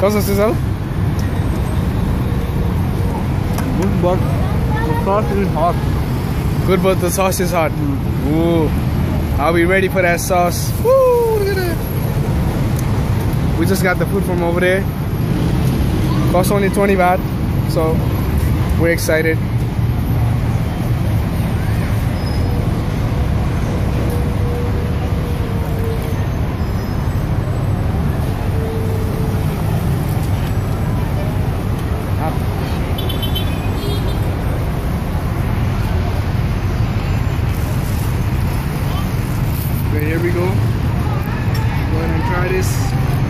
How's this out? Good, but the sauce is hot. Good, but the sauce is hot. Ooh. Are we ready for that sauce? Woo! Look at that. We just got the food from over there. Cost only 20 baht. So we're excited. Okay, here we go. Go ahead and try this.